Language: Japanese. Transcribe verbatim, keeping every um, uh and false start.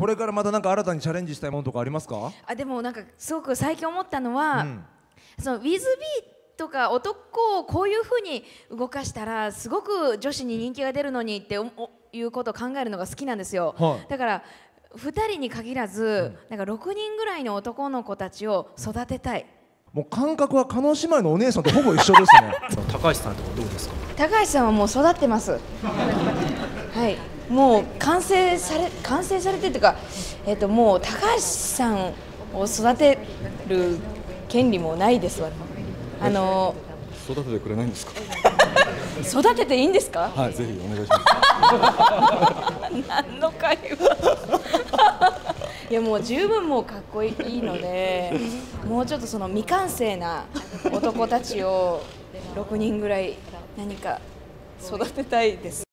これからまたなんか新たにチャレンジしたいものとかありますか？ あ、でもなんかすごく最近思ったのは、うん、そのウィズビーとか男をこういうふうに動かしたらすごく女子に人気が出るのにっていうことを考えるのが好きなんですよ、はい、だからふたりに限らず、うん、なんかろくにんぐらいの男の子たちを育てたい。 もう感覚は叶姉妹のお姉さんとほぼ一緒ですね高橋さんとかどうですか？ 高橋さんはもう育ってますはい、もう完成され完成されてるというか、えー、ともう高橋さんを育てる権利もないですわ。あのー、育ててくれないんですか？ 育てていいんですか？ はい、ぜひお願いします何の会話いやもう十分もうかっこいいので、もうちょっとその未完成な男たちをろくにんぐらい何か育てたいです。